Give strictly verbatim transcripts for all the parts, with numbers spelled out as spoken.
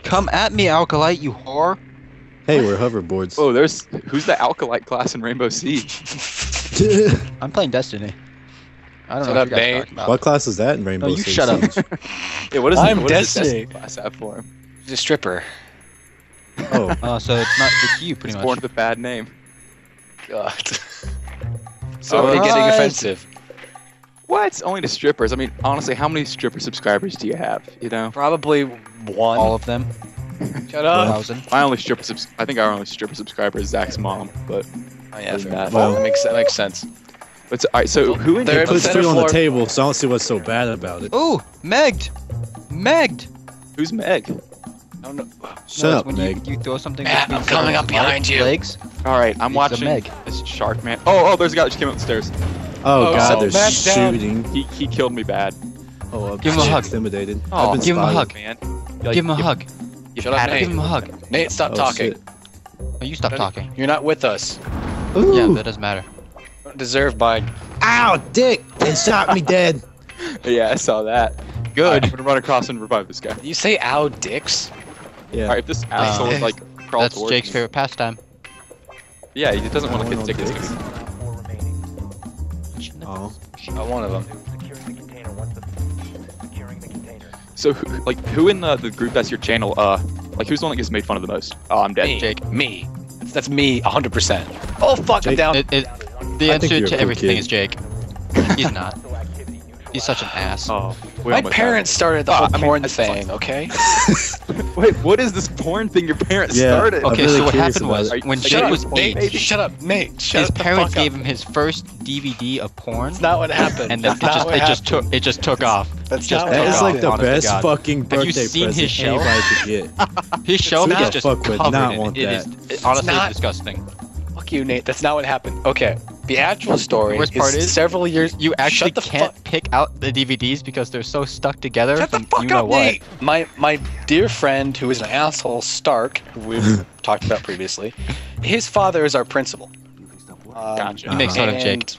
Come at me, Alkalite, you whore. Hey, we're hoverboards. Oh, there's who's the Alkalite class in Rainbow Siege? I'm playing Destiny. I don't Shut know up, what you guys are Nate. talking about. What class is that in Rainbow No, you Six shut up. Siege? Yeah, what is I'm it? What does the Destiny. Destiny class have for him? He's a stripper. Oh, Oh, so it's not it's you, pretty He's much. born with a bad name. God. So Already getting Surprise! offensive. what? Only to strippers. I mean, honestly, how many stripper subscribers do you have? You know, Probably one. All of them. Shut up. Thousand. my only stripper subs. I think our only stripper subscriber is Zach's mom. But Oh, yeah, other fair than enough. that- Well- that makes that makes sense. but all right. So who in They're your at the puts center food on the floor. table, so I don't see what's so bad about it. Ooh, Megged! Megged! who's Meg? I don't know. Shut No, it's up, when Meg. You, you throw something Matt, between I'm coming someone's up behind you. legs. All right, I'm It's a watching Meg. this Shark Man. Oh, oh, there's a guy that just came up the stairs. Oh, Oh, God, so they're Matt's down. shooting. He he killed me bad. Oh, I'm Give him a hug. intimidated. Oh, I've been give him a spotted. hug. Man, Give him a hug. You Shut up, had Nate. it. Give him a hug. Nate, stop Oh, talking. shit. Oh, you stop talking. You're not with us. Ooh. Yeah, that doesn't matter. You don't deserve mine. Ow, dick! They shot me dead. Yeah, I saw that. Good. All right, I'm gonna run across and revive this guy. You say ow dicks? Yeah. All right, if this asshole Uh, like crawls That's towards Jake's me- favorite pastime. Yeah, he doesn't want to I get want tickets. dicks. Oh. Oh, one of them. So, who, like, who in the, the group that's your channel? Uh, like, who's the one that gets made fun of the most? Oh, I'm dead. Me. Jake. Me. That's, that's me, one hundred percent. Oh, fuck, I'm Jake, down. It, it, the I think answer you're a to cool everything kid. is Jake. He's not. He's such an ass. Oh, we My almost parents started the Ah, whole I mean, porn that's thing, okay? died. Wait, what is this porn thing your parents Yeah. started? I'm Okay, really so what curious happened about was it. when Shut Jake up, was Nate. eight, Shut up, Nate. Shut his the parents fuck gave up. him his first D V D of porn, That's not what happened. and then it That's not just what it just happened. took it just took off. That's just not That what is took like off, the honest to best God. fucking Have you birthday seen present his shelf? anybody could get. His shelf Not is a just fuck with, covered not in want it. It that. is it, honestly not- it's disgusting. Fuck you, Nate. That's not what happened. Okay. The actual story The worst part is, several years. You actually Shut the can't fuck- pick out the D V Ds because they're so stuck together. Shut the from fuck you know up, what. Nate. My my dear friend, who is an asshole, Stark, who we've talked about previously, his father is our principal. Um, Gotcha. He makes fun of and- Jake.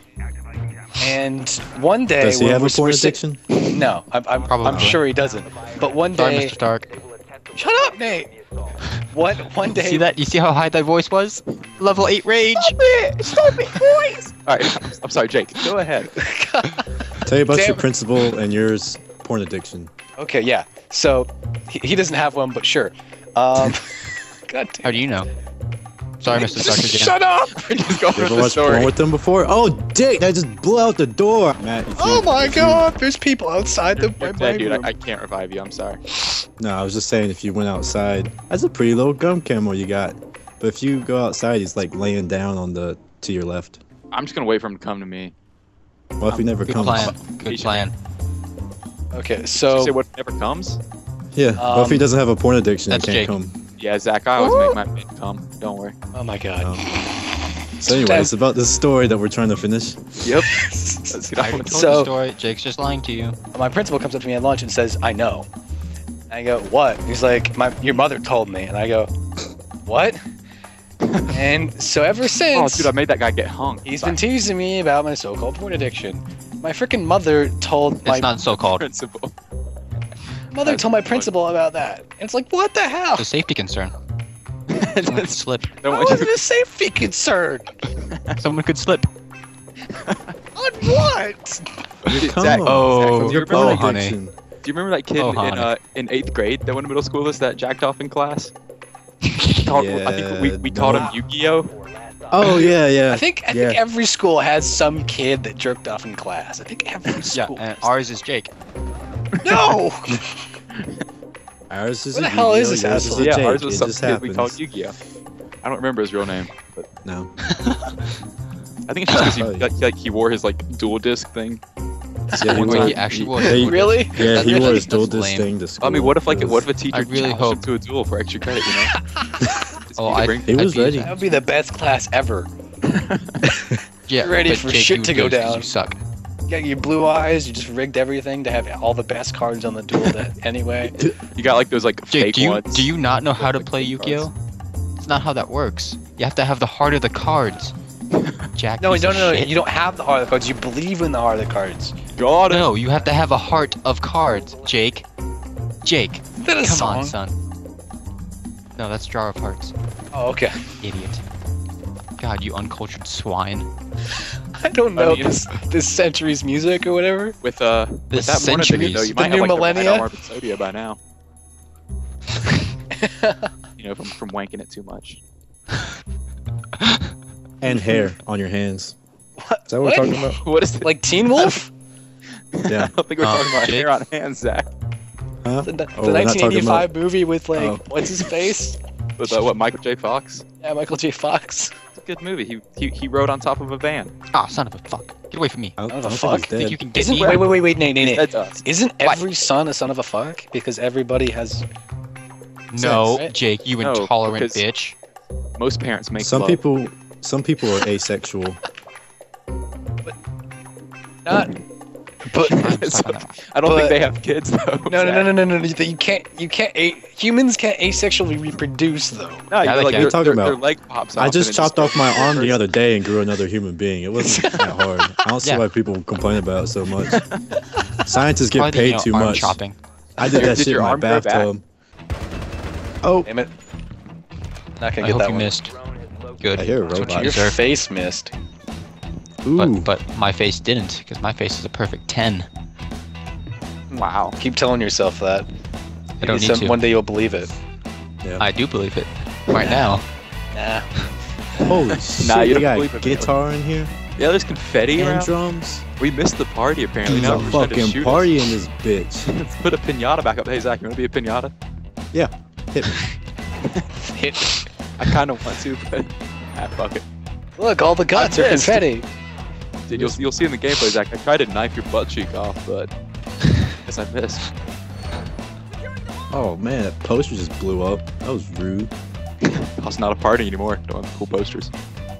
And one day, Does he when have we're, a porn we're sit- addiction? No, I'm, I'm, I'm Probably. sure he doesn't. But one Sorry, day, Mister Stark. shut up, Nate. What one day? See that? You see how high that voice was? Level eight rage. Stop it, boys! All right, I'm, I'm sorry, Jake. Go ahead. Tell you about Damn your it. principal and yours porn addiction. Okay, yeah. So he, he doesn't have one, but sure. Um, God damn. How do you know? Sorry, Mister Stark. again. Shut up! Just go You for ever the watched porn story. with them before? Oh, dick! That just blew out the door. Matt, if you- Oh my if you- God! There's people outside the You're my dead, dude. room. I, I can't revive you. I'm sorry. No, I was just saying if you went outside, that's a pretty little gun camo you got. But if you go outside, he's like laying down on the to your left. I'm just gonna wait for him to come to me. Well, if he never Good comes, plan. Good plan. Okay, Did you so say what never comes? yeah. but if he Um, doesn't have a porn addiction, he that's can't Jake. come. Yeah, Zach. I always make my men come. Don't worry. oh my God. Um, so anyway, it's about this story that we're trying to finish. Yep. Let's get I on told with the So- story. Jake's just lying to you. My principal comes up to me at lunch and says, "I know." And I go, "What?" He's like, "My your mother told me." And I go, "What?" And so ever Oh, since, dude, I made that guy get hung. he's Sorry. been teasing me about my so-called porn addiction. My freaking mother told my It's not so called. principal. mother told my principal about that. And it's like, what the hell? It's a safety concern. Someone could slip. Don't How want is you- it a safety concern? Someone could slip. On what? Come Zach, on. Oh, Zach, do you remember, oh, like, honey. addiction. do you remember that kid Oh, in honey. uh, in eighth grade that went to middle school with us that jacked off in class? Taught- I think we, we Yeah, taught no. him Yu-Gi-Oh. Oh yeah, yeah. I think I yeah. think every school has some kid that jerked off in class. I think every Yeah, school. and ours is Jake. No. Ours is What a the hell is Yu-Gi-Oh, this yours asshole? a Yeah, Jake. ours was It some just kid we called happens. Yu-Gi-Oh. I don't remember his real name, but No. I think it's just because he, Oh, like, like he wore his like dual disc thing. Yeah, he Wait, wore- he actually wore yeah, it. he- Really? Yeah, That's he wore really- his dual that's disc lame. thing to school. I mean, what if like It what was- if a teacher I really challenged hope- him to a duel for extra credit? You know. Just Oh, need to I. bring- He was I'd be- ready. That would be the best class ever. Yeah, ready but for Jake, shit you to would go lose 'cause down. You suck. You got your blue eyes. You just rigged everything to have all the best cards on the duel. That anyway. You got like those like Jake, fake do you ones. do you not know how to Like play fake Yu-Gi-Oh? It's not how that works. You have to have the heart of the cards. Jack. No, piece no, of no, no. shit. You don't have the heart of the cards. You believe in the heart of the cards. Got it. No, you have to have a heart of cards, Jake. Jake, Is that a come song? on, son. No, that's Jar of Hearts. Oh, okay. Idiot. God, you uncultured swine. I don't know I mean, this this century's music or whatever. With uh, This with that Monovideo, though, centuries. you The might new have like millennia? the right arm of Sodia by now. You know, from from wanking it too much. And hair on your hands. What? Is that what, we're talking about? What is it? Like Teen Wolf? Yeah. I don't think we're Uh, talking about Jake? hair on hands, Zach. Huh? The, the Oh, we're not talking nineteen eighty-five about- movie with like Oh. what's his face? With uh, what Michael J. Fox? Yeah, Michael J. Fox. It's a good movie. He he he rode on top of a van. Ah, son of a fuck. Get away from me. I don't, Son of I a don't fuck. think he's Think dead. you can get Isn't me? wait wait wait wait Nate Nate Nate. That's us. Isn't What? every son a son of a fuck? Because everybody has. No, Right? Jake, you No, intolerant because- bitch. Most parents make Some love. people, some people are asexual. Not. But So, I don't But- think they have kids though. no no no Zach. no no no. You can't you can't a- humans can't asexually reproduce though. No, Yeah, you they like can. their, Talking their, about- their leg pops off. I and just it chopped off my arm the hurts. other day and grew another human being. It wasn't that hard. I don't see Yeah. why people complain about it so much. Scientists get Probably the, paid you know, too arm much. chopping. I did Did that shit in your my arm grow back? bathtub. Oh, Damn it. Not gonna I get hope that you one. missed. Good. I hear a That's what robot. you Your deserve. face missed. ooh. But, but my face didn't, because my face is a perfect ten. Wow. Keep telling yourself that. I don't Maybe need some- to. One day you'll believe it. yeah. I do believe it. Right now. Nah. Holy shit! Nah, you you don't got believe it, man. guitar in here Yeah, there's confetti and around. drums. We missed the party apparently. There's Now a we're trying to fucking shoot party us. in this bitch. Let's put a pinata back up. Hey Zach, you want to be a pinata? Hit me. Hit. I kind of want to, but ah, fuck it. Look, all the guts I are missed. confetti. Dude, you'll you'll see in the gameplay, Zach. I tried to knife your butt cheek off, but I guess I missed. Oh man, that poster just blew up. That was rude. It's not a party anymore. Don't have cool posters.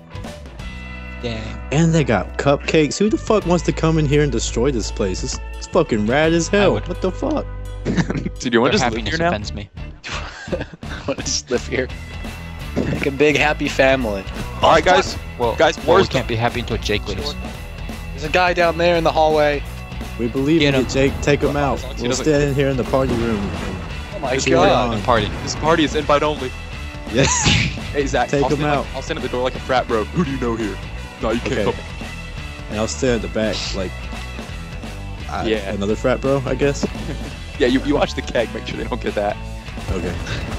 Dang. And they got cupcakes. Who the fuck wants to come in here and destroy this place? It's, it's fucking rad as hell. would. What the fuck? Dude, you want Their to just live happiness here now? offends me. I want to just live here. Like a big happy family. All right, guys. Well, Guys, well, we wars can't be happy until Jake leaves. There's a guy down there in the hallway. We believe Get in him. you, Jake. Take him out. as long as he We'll doesn't- stand in here in the party room. Oh my This Cheer god. on. Party. This party is invite only. Yes. Hey Zach, Take I'll him stand, out. Like, I'll stand at the door like a frat bro. Who do you know here? No, you can't Okay. come. And I'll stay at the back like. Uh, Yeah. Another frat bro, I guess. Yeah, you, you watch the keg. Make sure they don't get that. Okay.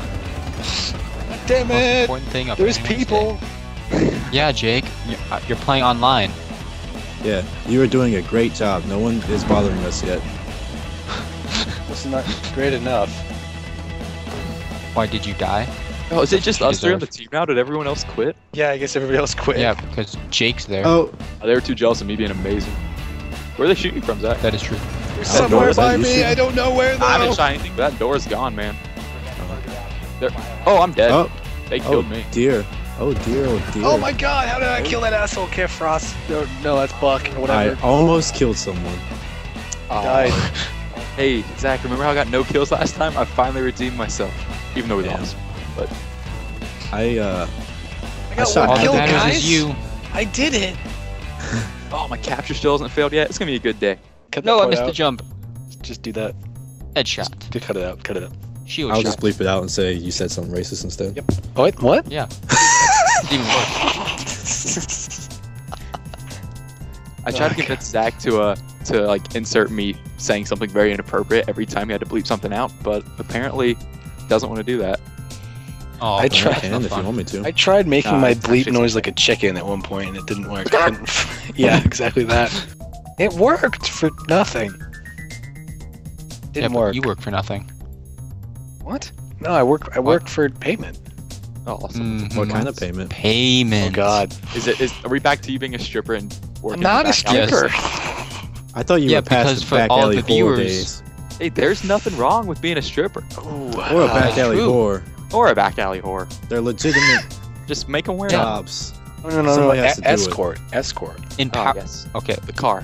Damn Most it. important thing of There's anyone's people. day. Yeah, Jake. You're, uh, you're playing online. Yeah, you are doing a great job. No one is bothering us yet. This is not great enough. Why did you die? Oh, is it just You us three on the deserve. team now? Did everyone else quit? Yeah, I guess everybody else quit. Yeah, because Jake's there. Oh, Oh, they were too jealous of me being amazing. Where are they shooting from, Zach? That is true. They're I somewhere don't know, is that by you me. shooting? I don't know where though. I haven't shot anything, but that door's gone, man. They're- oh, I'm dead. oh, They oh killed me. dear. Oh dear, oh dear. Oh my god, how did I kill that asshole, Kev Frost? No, no, that's Buck or I whatever. almost killed someone. died. Hey, Zach, remember how I got no kills last time? I finally redeemed myself. Even though we Yeah. lost. I uh, I got shot one All him. that kill, matters guys. is you. I did it. Oh, my capture still hasn't failed yet. It's gonna be a good day. Cut No, that I part missed the out. jump. Just do that. Headshot. Do cut it out. Cut it out. Shield I'll shot. just bleep it out and say you said something racist instead. Yep. What? What? Yeah. It's even worse. I tried to Okay. convince Zach to uh to like insert me saying something very inappropriate every time he had to bleep something out, but apparently doesn't want to do that. Oh, I I tried- that's can not if you fun. want me to. I tried making Nah, my it's bleep actually noise something. like a chicken at one point, and it didn't work. I couldn't- yeah, exactly that. It worked for nothing. Yeah, Didn't but work. you work for nothing. What? No, I work. I work for payment. Oh, awesome. Mhm. What kind of payment? Payment. Oh God. Is it is are we back to you being a stripper and working? I'm not the a back alley? stripper. I thought you Yeah, were past because the for back all alley the whore viewers- days. Hey, there's nothing wrong with being a stripper Ooh, Or a uh, back alley true. whore. or a back alley whore. They're legitimate Just make them wear it. jobs. No, no, no, no. Somebody has e- to do it. escort. Escort. In Oh, pow- yes. Okay. The car.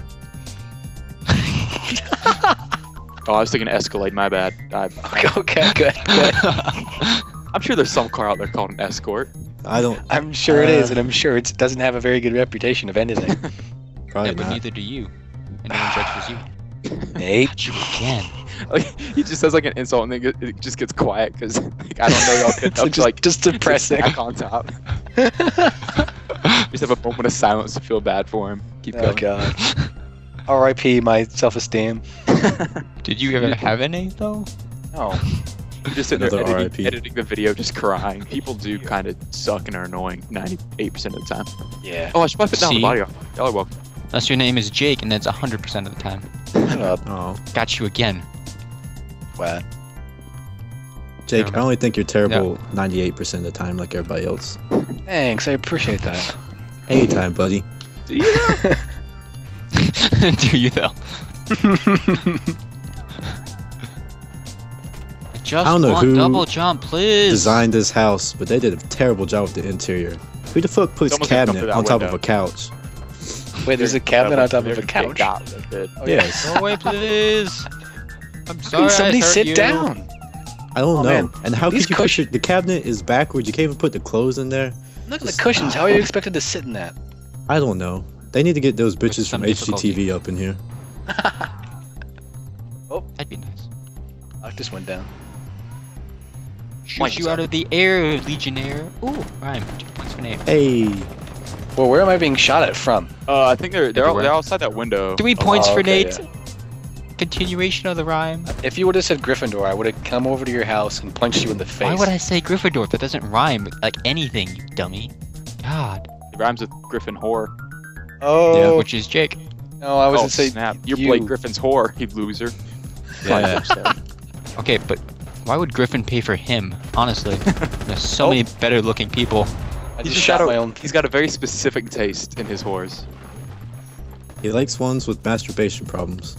Oh, I was thinking Escalade. My bad. I, Okay, okay, good, good. I'm sure there's some car out there called an Escort. I don't. I'm sure it Uh, is, and I'm sure it doesn't have a very good reputation of anything. Probably yeah, but not. neither do you. And no one judges you. Nate. Got you again. Like he just says like an insult and then it it just gets quiet because like, I don't know y'all good enough just, to like just depressing. back on top. Just have a moment of silence to feel bad for him. Keep Oh going. god. R I P my self-esteem. Did you ever have any though? No. You're just sitting there Another R I editing, P. editing the video, just crying. People do kind of suck and are annoying ninety-eight percent of the time. Yeah. Oh, I should probably put down the See? body off. Y'all are welcome. Unless your name is Jake, and that's one hundred percent of the time. Shut up. Oh, Got you again. What? Jake, Never I only think you're terrible ninety-eight percent of the time, like everybody else. Thanks, I appreciate that. Anytime, buddy. Do you? Do you though? I just I don't know want who double jump, please. Designed this house, but they did a terrible job with the interior. Who the fuck puts Someone's gonna come cabinet through that on top window. of a couch? Wait, there's a cabinet on top of a There's couch. couch. That's it. Oh, yeah. Yes. Go away, please. I'm How sorry. can somebody I hurt sit you. down? I don't Oh, know. man. And how These could you push cush- it? The cabinet is backwards. You can't even put the clothes in there. Look at the cushions. How are you expected to sit in that? I don't know. They need to get those bitches some from H G T V up in here. That'd be nice. I just went down. Shoot Mike, you out of the air, Legionnaire. Ooh, rhyme. Two points for name. Hey, Well, where am I being shot at from? Uh, I think they're they're, Everywhere. they're outside that window. Three Oh, points for okay, Nate. Continuation of the rhyme. If you would have said Gryffindor, I would have come over to your house and punched you in the face. Why would I say Gryffindor? That doesn't rhyme with, like anything, you dummy. God. It rhymes with Griffin whore. Oh, Which is Jake. no, I was oh gonna say snap! You're you. Blake Griffin's whore, you loser. yeah. Okay, but why would Griffin pay for him? Honestly, there's so Oh. many better looking people. I He's just just shot got a- my own. He's got a very specific taste in his whores. He likes ones with masturbation problems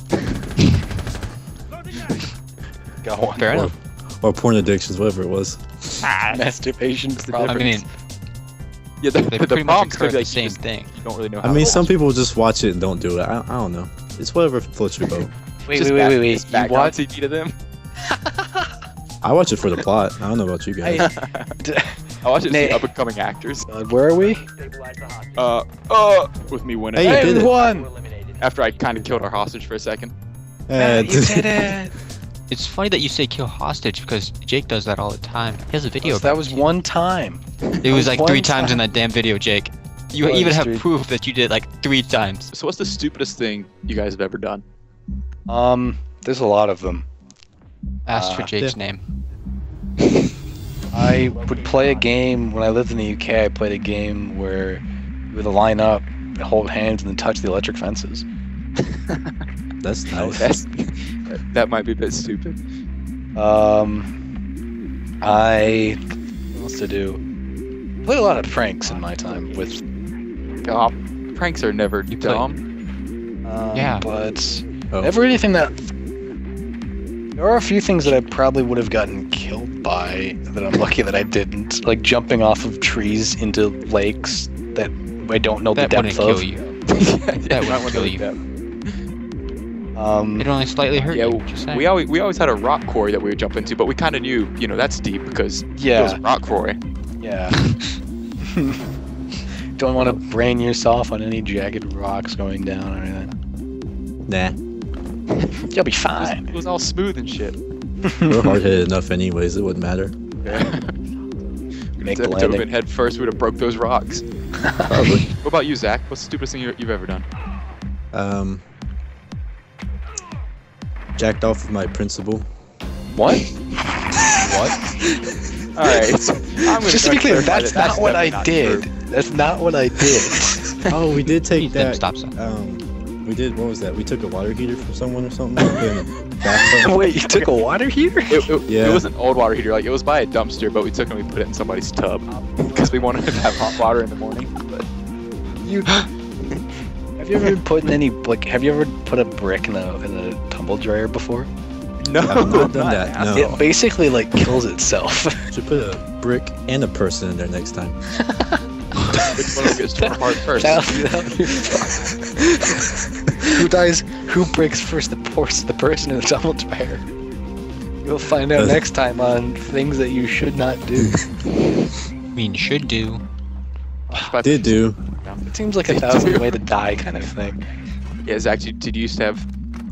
Go on. Fair or, enough. or porn addictions, whatever it was. Masturbation the I problem. mean, Yeah, the, they the pretty much problem's occur could be the like same you, just, thing. you don't really know how I mean, to some watch people just watch it and don't do it. I, I don't know. It's whatever floats your boat. Wait, Just wait, wait, back- wait, wait. just You background what? T V to them. I watch it for the plot. I don't know about you guys. I watch it to see Nate. up and coming actors. Uh, where are we? Uh, uh, with me winning. Hey, you Hey, did we it. won! After I kind of killed our hostage for a second. Eh, you did it! It's funny that you say kill hostage because Jake does that all the time. He has a video. So of that it. was one time. It was like one three times in time. that damn video, Jake. You Was even have three- proof that you did it like three times. So what's the stupidest thing you guys have ever done? Um, there's a lot of them. Asked for Uh, Jake's name. I would play a game when I lived in the U K. I played a game where you would line up, hold hands, and then touch the electric fences. That's nice. That's, that might be a bit stupid. Um, I what else to do? Played a lot of pranks in my time with. Oh, pranks are never You play- dumb. Um, Yeah. but Oh. never anything that. There are a few things that I probably would have gotten killed by that I'm lucky that I didn't. Like jumping off of trees into lakes that I don't know That the wouldn't depth of. kill you. that would would kill you. Um, It only slightly hurt Yeah, you. Just saying. we always we always had a rock quarry that we would jump into, but we kind of knew, you know, that's deep because it was yeah, a rock quarry. yeah. Don't want to brain yourself on any jagged rocks going down or anything. Nah, You'll be It was, fine. it was all smooth and shit. we're hard-headed enough anyways. It wouldn't matter. Make to, the to have landing. been head first, we'd have broke those rocks. Probably. What about you, Zach? What's the stupidest thing you, you've ever done? Um, jacked off with my principal. What? What? All right. I'm gonna Just to go be clear, clarify that's that not what I definitely not did. true. That's not what I did. Oh, we did take Please, then that. stop sign. Um, we did. What was that? We took a water heater from someone or something. Put it in a bathtub. Wait, you took a water heater? It, it, Yeah. it was an old water heater. Like it was by a dumpster, but we took it and we put it in somebody's tub because we wanted to have hot water in the morning. But You have you ever put in any like? Have you ever put a brick in a in a tumble dryer before? no, I've not done that, now. no. It basically like kills itself. Should put a brick and a person in there next time. Which one of them gets torn apart first? That'll be- that'll be fun. Who dies? Who breaks first? The horse, the person in the tumble dryer. You'll find out Uh, next time on things that you should not do. I mean, should do. Did do. It seems like a thousand way to die kind of thing. Yeah, Zach, did, did you used to have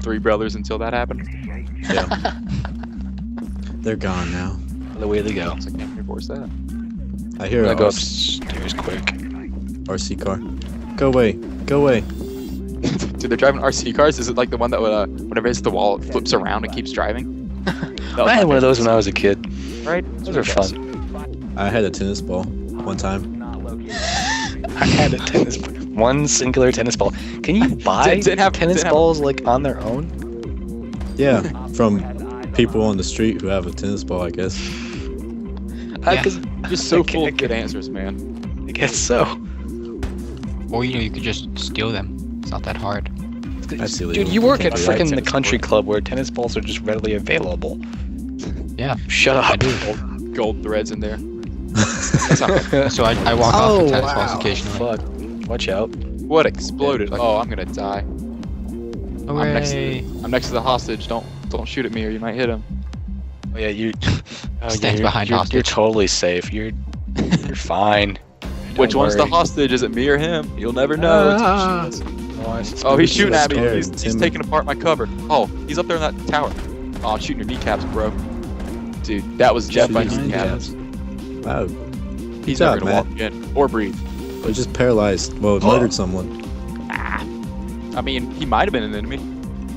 three brothers until that happened. Yeah. They're gone now. The way they go. So I can't enforce that. I hear I'm a gonna go R- upstairs quick. R C car. Go away. Go away. Dude, they're driving R C cars. Is it like the one that uh, whenever it hits the wall, it flips around and keeps driving? I had one of those when I was a kid. Right? Those are fun. I had a tennis ball one time. I had a tennis ball. One singular tennis ball. Can you buy Didn't- didn't have- tennis didn't have- balls like on their own? Yeah, from people on the street who have a tennis ball, I guess. Uh, Yeah. 'cause Just so I full ca- of good answers, man. I guess so. Or you know, you could just steal them. It's not that hard. That's illegal. Dude, you work can't at do that. freaking the tennis country court. club where tennis balls are just readily available. Yeah. Shut I up. do. Gold, gold threads in there. That's not bad. So I, I walk off Oh, the tennis balls wow. occasionally. Fuck. Watch out. What exploded? Oh, I'm gonna die. I'm next to Hooray. the, I'm next to the hostage. Don't don't shoot at me or you might hit him. Oh yeah, you. Oh, Stands yeah, you're, behind you're, hostage. you're totally safe. You're you're fine. Which Don't one's the worry. hostage? Is it me or him? You'll never know. Ah. It's- Oh, it's- oh, he's It's shooting at me. scared, He's, he's Tim. taking apart my cover. Oh, he's up there in that tower. Oh, I'm shooting your kneecaps, bro. Dude, that was death by Shooting kneecaps. Wow, He's job, never gonna walk in or breathe. we're just paralyzed. Well, Oh. murdered someone. I mean, he might have been an enemy.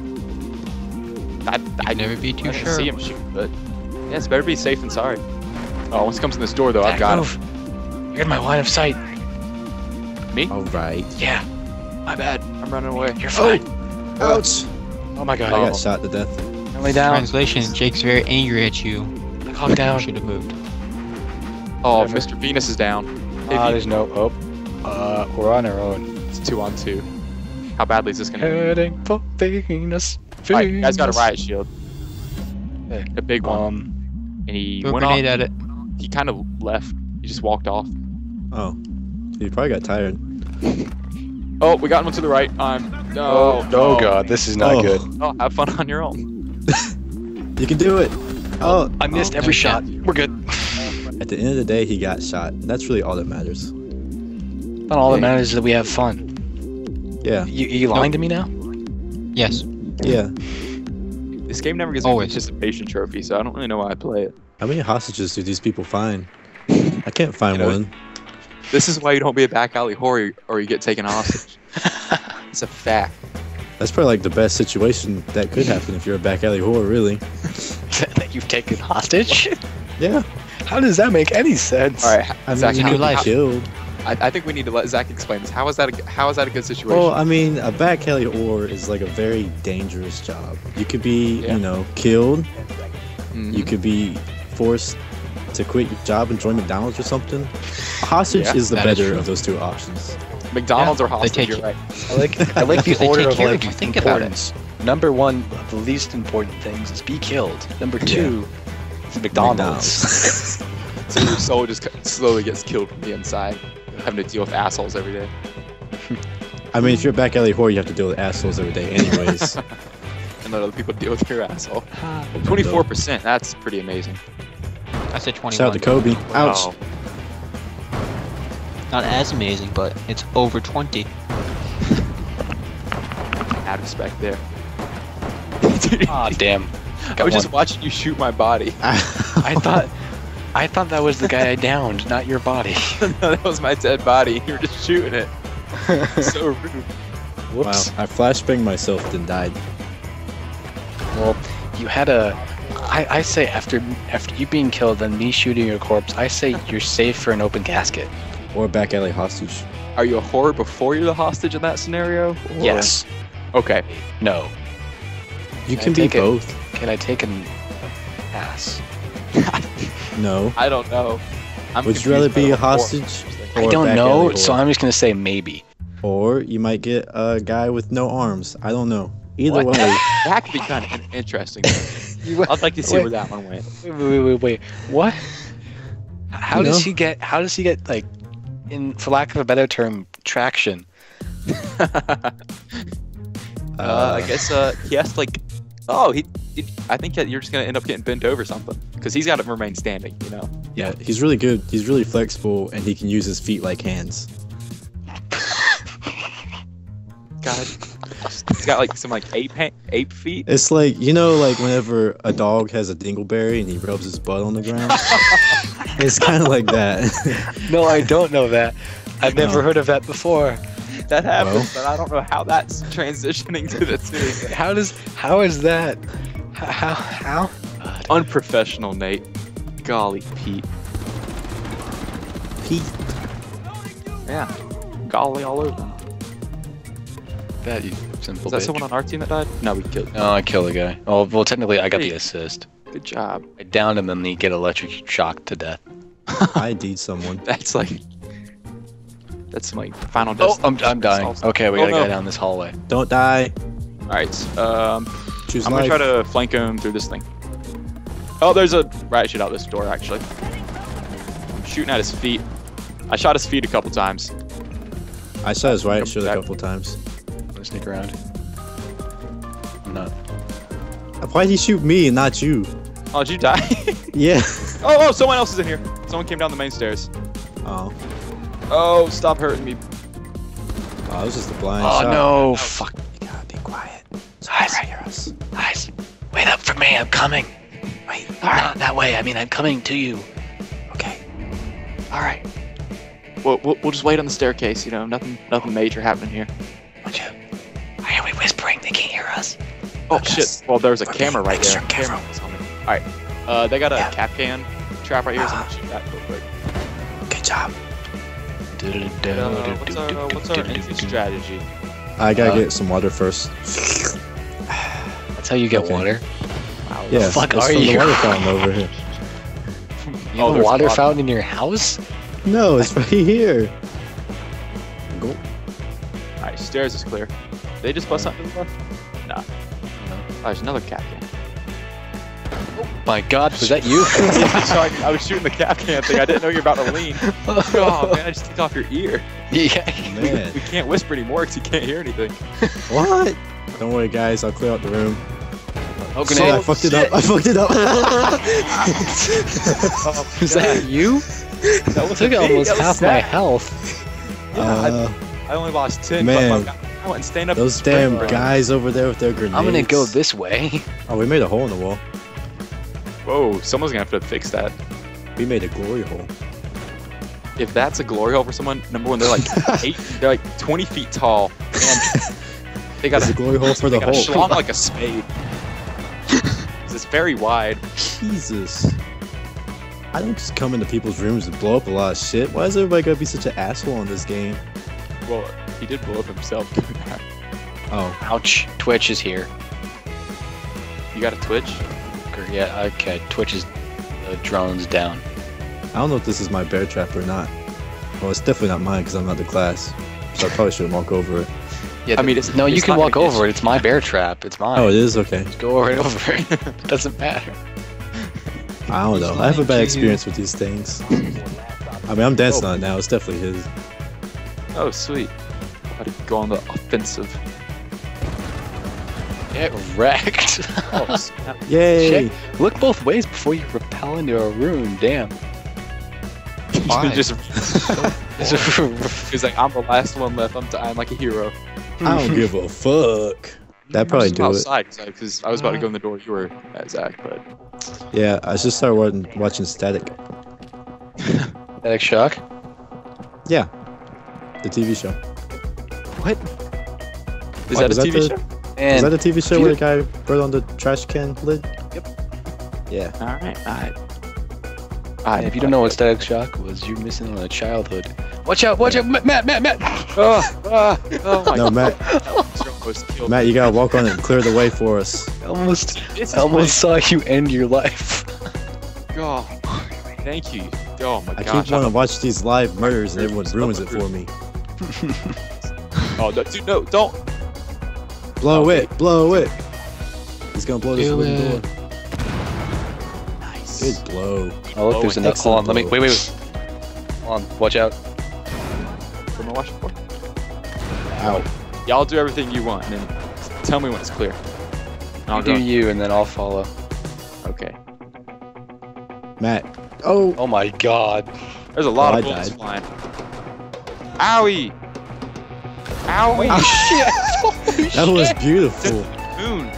I, I You'd never be too I didn't sure. see him shoot, but yeah, it's better be safe than sorry. Oh, once it comes in this door, though, I've got him. him. You're in my line of sight. Me? All right. Yeah, My bad. I'm running away. you're fine. Ouch! Oh my god. I Oh. got shot to death. Lay down. Translation, Jake's very angry at you. Calm down. Should have moved. Oh, Whatever. Mister Venus is down. Ah, If there's no hope. Uh, we're on our own. It's two on two. How badly is this gonna be? Heading for Venus. Alright, you guys got a Venus. riot shield. Yeah. A big one. Um, And he Throw a went off. grenade at it. He kind of left. He just walked off. Oh, you probably got tired. Oh, we got one to the right. I'm. oh, No. oh god, this is not Oh. good. Oh, have fun on your own. You can do it. Oh, I missed Oh, every no, shot. We're good. at the end of the day, he got shot. That's really all that matters. Not all that matters is that we have fun. Yeah, You, you lying to me now? Yes. yeah. This game never gives me a Always. participation trophy, so I don't really know why I play it. How many hostages do these people find? I can't find You know, one. This is why you don't be a back alley whore or you get taken hostage. It's a fact. That's probably like the best situation that could happen if you're a back alley whore, really. That you've taken hostage? Yeah. How does that make any sense? All right, I mean, Zach, you how- could be life. killed. I, I think we need to let Zach explain this. How is that? A, how is that a good situation? Well, I mean, a back alley whore is like a very dangerous job. You could be, Yeah. you know, killed. Mhm. You could be forced to quit your job and join McDonald's or something. A hostage Yeah, is the that is better true. of those two options. McDonald's Yeah, or they hostage. take You're you- right. I like I like the Because they order take of care of like you. Think about it. importance. Number one, of the least important things is be killed. Number two, is McDonald's. So your soul just c- slowly gets killed from the inside, having to deal with assholes every day. I mean, if you're a back alley whore, you have to deal with assholes every day, anyways. And let other people deal with your asshole. Twenty-four percent. That's pretty amazing. I said twenty-one. Shout out to Kobe. Ouch. Wow. Not as amazing, but it's over twenty. Mad respect there. Ah, damn. I was just watching you shoot my body. I thought I thought that was the guy I downed, not your body. No, that was my dead body. You were just shooting it. So rude. Wow, Whoops. I flashbanged myself then died. Well, you had a. I, I say after after you being killed and me shooting your corpse, I say you're safe for an open casket. Or a back alley hostage. Are you a whore before you're the hostage in that scenario? Or- Yes. Okay. No. You Can I can be take it? both. Can I take an ass? No. I don't know. I'm Would you rather confused by be the a whore. hostage? I or a don't back know, alley so whore? I'm just gonna say maybe. Or you might get a guy with no arms. I don't know. Either What? way. That could be kind of interesting. You- I'd like to see Wait. where that one went. Wait, wait, wait, wait. What? How You does know? he get? How does he get like, in for lack of a better term, traction? Uh, I guess uh, he has to like. Oh, he, he. I think that you're just gonna end up getting bent over something because he's got to remain standing. You know. Yeah, he's really good. He's really flexible, and he can use his feet like hands. God. Just, He's got like some like ape ha- ape feet. It's like, you know, like whenever a dog has a dingleberry and he rubs his butt on the ground. It's kind of like that. No, I don't know that. I've never No. heard of that before. That happens, Well. but I don't know how that's transitioning to the two. How does? How is that? How? How? Unprofessional, Nate. Golly, Pete. Pete. Yeah. Golly all over. That you simple. Was that bitch. someone on our team that died? No, we killed him. No, I killed the guy. Oh, well, technically, I got Hey. the assist. Good job. I downed him and he get electric shocked to death. I D'd someone. That's like. That's my final Oh, destination. I'm, I'm dying. Okay, we Oh, gotta no. go down this hallway. Don't die. Alright, um. Choose I'm life. gonna try to flank him through this thing. Oh, there's a riot shield out this door, actually. I'm shooting at his feet. I shot his feet a couple times. I shot his right shield a Back. couple times. I'm gonna sneak around. I'm not. Why'd he shoot me and not you? Oh, did you die? Yeah. oh, oh, someone else is in here. Someone came down the main stairs. Oh. Oh, stop hurting me. Oh, it was just a blind Oh shot. no! Fuck. You gotta be quiet. Guys, Hear us. guys, wait up for me. I'm coming. Wait. Not that way. I mean, I'm coming to you. Okay. All right. We'll, we'll, we'll just wait on the staircase, you know, nothing nothing major happening here. Watch out. Why are we whispering? They can't hear us. Oh, Okay. shit. Well, there's a We're camera being right there. extra careful. Camera was on me. Alright. Uh, they got a Yeah. cap can trap right here, so I'm Uh-huh. gonna shoot that real quick. Good job. Uh, what's our, uh, what's our entry strategy? I gotta Uh, get some water first. That's how you get Okay. water. Wow. Yeah, fuck it's are from you? the water fountain over here. You Oh, have a there's water water. fountain in your house? No, it's right here. Go. Alright, stairs is clear. Did they just bust something to the left? Nah. No. Oh, there's another cap can. My God, was that you? Sorry, I was shooting the cap can thing. I didn't know you were about to lean. Oh man, I just took off your ear. Yeah. Man. We can't whisper anymore because you can't hear anything. What? Don't worry, guys. I'll clear out the room. Oh, So I grenade. fucked it up. I fucked it up. Oh, Is that you? That I was took me. almost That was half my Zach. health. Yeah, Uh, I, I only lost ten. Man. But my, I went and stand up. those and sprint damn run. guys over there with their grenades. I'm gonna go this way. Oh, we made a hole in the wall. Whoa, someone's gonna have to fix that. We made a glory hole. If that's a glory hole for someone, number one, they're like eight, they're like twenty feet tall, and they got It's a glory hole for they the got a hole. schlong like a spade. It's very wide. Jesus. I don't just come into people's rooms and blow up a lot of shit. Why is everybody gotta be such an asshole in this game? Well, he did blow up himself doing that. Oh, Ouch. Twitch is here. You got a twitch? Yeah, okay. Twitch is uh, drones down. I don't know if this is my bear trap or not. Well, it's definitely not mine because I'm not the class. So I probably shouldn't walk over it. Yeah, I mean, it's- no, you it's can not walk gonna get over you. it. It's my bear trap. It's mine. Oh, it is? Okay. Go right over it. It doesn't matter. I don't know. I have a bad experience with these things. I mean, I'm dancing on it now. It's definitely his. Oh, sweet. How to go on the offensive. Get wrecked. Oh, snap. Yay! Check. Look both ways before you rappel into a room. Damn. Why? just, he's like, I'm the last one left. I'm dying like a hero. I don't give a fuck. That'd probably do it. outside because I was about to go in the door. You were at Zach, but Yeah, I just started watching, watching Static. Static Shock. Yeah, the T V show. What? is What, that was a that T V the- show? Is And that a T V show you- where the guy wrote on the trash can lid? Yep. Yeah. All right, all right. and if you don't know what Static Shock was, you're missing on a childhood. Watch out! Watch out! Matt! Matt! Matt! Matt! Oh, oh, oh my No, God. Matt. That almost killed Matt, me. you gotta walk on it and clear the way for us. I almost, This is I almost saw you end your life. my God. Thank you. Oh my I gosh. keep wanting to watch these live murders and everyone ruins it for me. Oh no, dude, no, don't. Blow Okay. it! Blow it! He's gonna blow this Do wooden it. door. Nice. Good blow. Oh look, there's Oh, another. Hold on, let me. excellent Wait, wait, wait. Hold on. Watch out. What am I watching for? Ow. Y'all do everything you want, and then tell me when it's clear. And I'll You do go. you, and then I'll follow. Okay. Matt. Oh! Oh my God. There's a lot Oh, of I bullets died. flying. Owie! Ow! Oh shit! Holy That was shit. beautiful. Moon.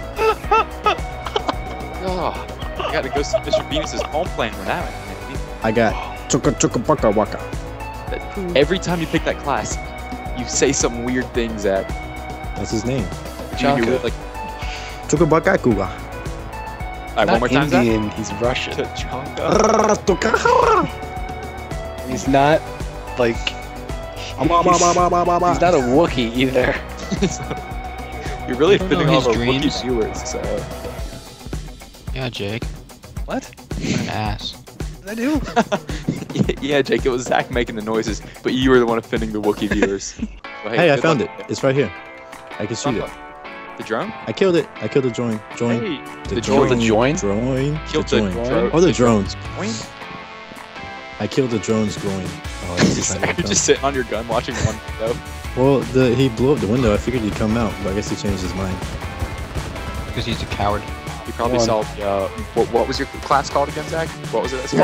Oh, I got to go see Mister Venus's home planet with that. I got chuka chuka baka waka. Every time you pick that class, you say some weird things that That's his name. you do Chaka. like. Chuka baka kuga. All right, one more time, Zach. Indian, he's Russian. Tachanka. He's not like he's, he's not a Wookiee either. You're really I don't know fitting all his of our Wookiee dreams. viewers. So. Yeah, Jake. What? What an ass. What did I do? Yeah, Jake, it was Zach making the noises, but you were the one offending the Wookiee viewers. Well, Hey, I good found it. luck. It's right here. I can shoot it. The drone? I killed it. I killed the drone. Drone. Hey, The the drone. The join? Drone. Killed the the drone. drone. Oh, the drones. Drone? I killed the drone's groin. Oh, that's just You're just sitting on your gun watching one go. Well, the he blew up the window. I figured he'd come out, but I guess he changed his mind. Because he's a coward. You probably One. saw the, uh, what, what was your class called again, Zach? What was it? That's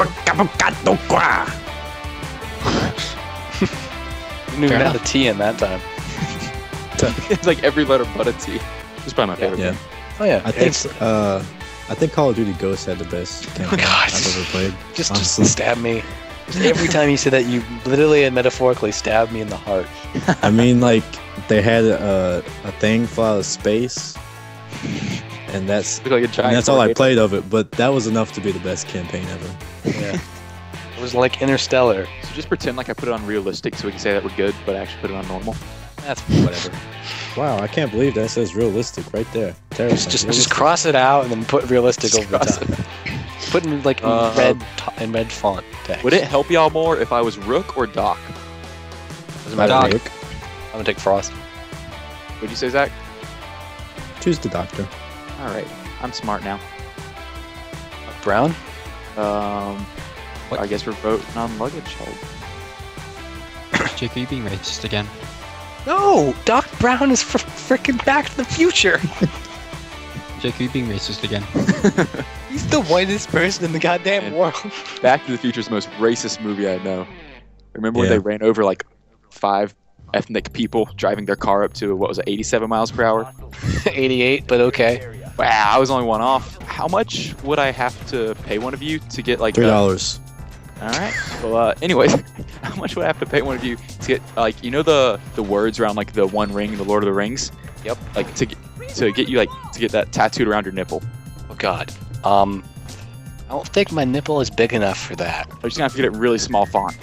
You knew Fair not enough. a T in that time. It's like every letter but a T. It's probably my favorite. Yeah. game. Oh yeah. I think It's- uh, I think Call of Duty Ghosts had the best campaign God. I've ever played. just honestly. just stab me. Every time you said that, you literally and metaphorically stabbed me in the heart. I mean, like they had a a thing fly out of space, and that's Look like a giant and that's all I tornado. played of it. But that was enough to be the best campaign ever. Yeah. It was like Interstellar. So just pretend like I put it on realistic so we can say that we're good, but I actually put it on normal. That's whatever. Wow, I can't believe that says realistic right there. Terrifying. Just just, just Realistic. cross it out and then put realistic Just over the cross top. Put in like in Uh, red to- in red font text. Would it help y'all more if I was Rook or Doc? Doesn't matter. Doc. to me. I'm gonna take Frost. Would you say, Zach? Choose the doctor. All right, I'm smart now. Brown. Um, What? I guess we're voting on luggage hold. Jake, are you being racist again? No, Doc Brown is fr- freaking Back to the Future. Jake, are you being racist again? He's the whitest person in the goddamn Man. world. Back to the Future's most racist movie I know. Remember when Yeah. they ran over like five ethnic people driving their car up to what was it, eighty-seven miles per hour? eighty-eight, but okay. Wow, I was only one off. How much would I have to pay one of you to get like? Three uh, dollars. All right. Well, uh, anyways, how much would I have to pay one of you to get like you know the the words around like the One Ring in the Lord of the Rings? Yep. Like to get to get you like to get that tattooed around your nipple. Oh God. Um, I don't think my nipple is big enough for that. I'm just gonna have to get it in really small font.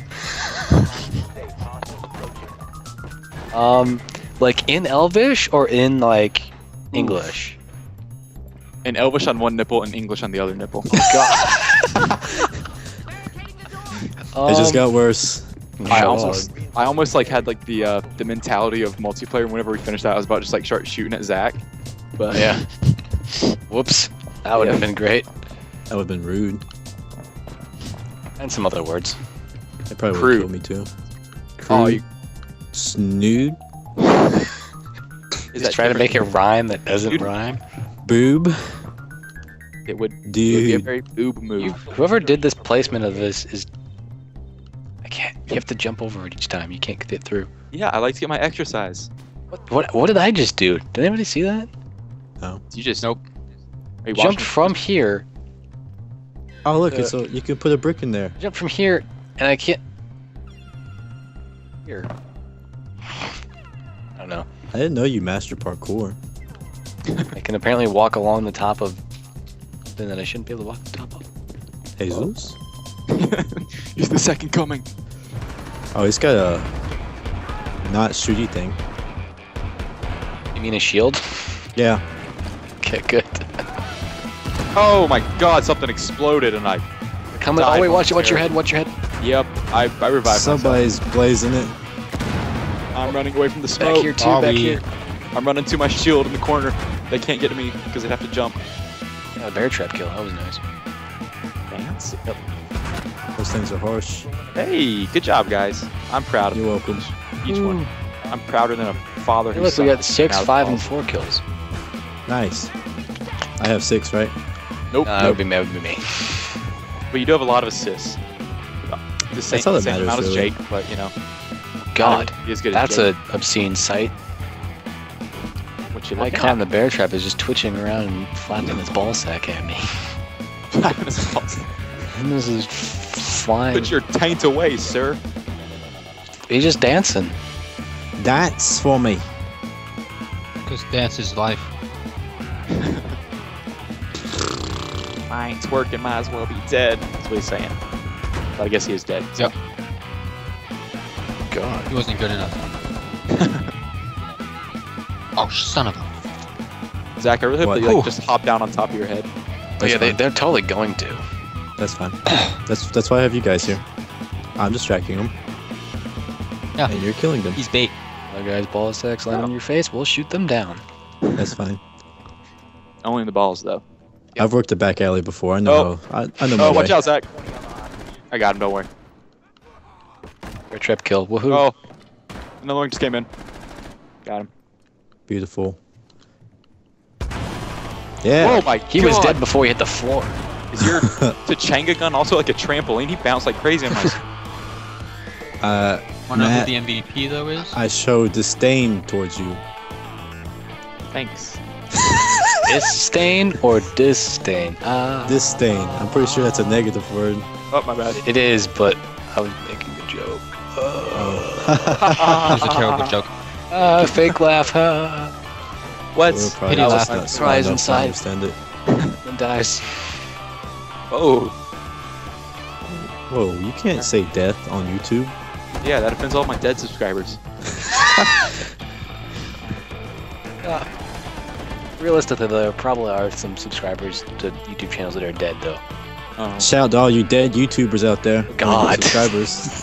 Um, like in Elvish or in like English? And Elvish on one nipple and English on the other nipple. God. It just Um, got worse. I God. almost, I almost like had like the uh, the mentality of multiplayer. Whenever we finished that, I was about to just like start shooting at Zach. But Yeah. Whoops. That would have Yeah. been great. That would have been rude. And some other words. They probably would Crude. have killed me too. Oh, Crude. you, Snood. is Just try to make it rhyme that doesn't Dude. rhyme. Boob. It would, it would Dude. be a very boob move. You, whoever did this placement of this is. I can't. You have to jump over it each time. You can't get it through. Yeah, I like to get my exercise. What? What? What did I just do? Did anybody see that? You just nope. Are you Jumped watching? from here. Oh look, Uh, it's a, you can put a brick in there. Jumped from here, and I can't. Here. I don't know. I didn't know you mastered parkour. I can apparently walk along the top of. Then that I shouldn't be able to walk the top of. Jesus. He's the second coming. Oh, he's got a not shooty thing. You mean a shield? Yeah. Okay, good. Oh my God! Something exploded and I. Coming. Died Oh wait, watch it. from Watch your terror. head. Watch your head. Yep, I I revived myself. Somebody's blazing it. I'm running away from the Back smoke. here too. Are Back we- here. I'm running to my shield in the corner. They can't get to me because they have to jump. Yeah, a bear trap kill. That was nice. Dance. Yep. Those things are harsh. Hey, good job, guys. I'm proud of You're welcome. each one. I'm prouder than a father. Hey, who look, we got sucks. six, Proud of five, all. and four kills. Nice. I have six, right? Nope. Uh, that would be, that would be me. But you do have a lot of assists. The same, That's all that same matters, amount as really. Jake, but you know. God, He is good that's at a obscene sight. what you My like con the bear trap is just twitching around and flapping his ball sack at me. And this is flying. Put your taint away, sir. He's just dancing. That's for me. Because dance is life. Mine's working, might as well be dead. That's what he's saying. But I guess he is dead. So. Yep. God. He wasn't good enough. Oh, son of a... Zach, I really hope What? that you like, Ooh. just hop down on top of your head. Oh, That's yeah, they, fine. they're totally going to. That's fine. That's that's why I have you guys here. I'm distracting them, Yeah, and you're killing them. he's bait. Other guys' ball sacks land on your face, we'll shoot them down. That's fine. Only in the balls, though. I've worked a back alley before. I know. Oh. How, I, I know my Oh, watch way. out, Zach. I got him, don't worry. Bear trap kill. Woohoo. Oh, another one just came in. Got him. Beautiful. Yeah. Whoa, my He God. was dead before he hit the floor. Is your Tachanga gun also like a trampoline? He bounced like crazy on my... Uh, Wanna know who Matt, the M V P though is? I show disdain towards you. Thanks. Disdain or disdain? Uh, Disdain. I'm pretty sure that's a negative word. Oh, my bad. It is, but I was making a joke. It was a terrible joke. Uh, fake laugh. Uh, What? We're probably Pity just laugh. not Cries smart enough to inside. understand it. and dies. Oh, Whoa, you can't say death on YouTube. yeah, that offends all my dead subscribers. Uh, realistically, there probably are some subscribers to YouTube channels that are dead, though. Oh. Shout out to all you dead YouTubers out there. God. Subscribers.